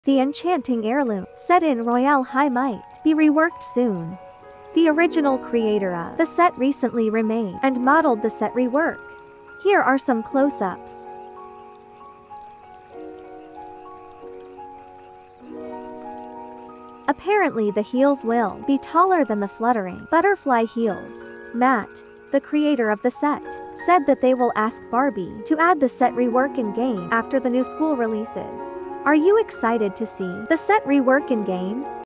The enchanting heirloom, set in Royale High, might be reworked soon. The original creator of the set recently remade and modeled the set rework. Here are some close-ups. Apparently the heels will be taller than the fluttering butterfly heels. Matt, the creator of the set, said that they will ask Barbie to add the set rework in-game after the new school releases. Are you excited to see the set rework in-game?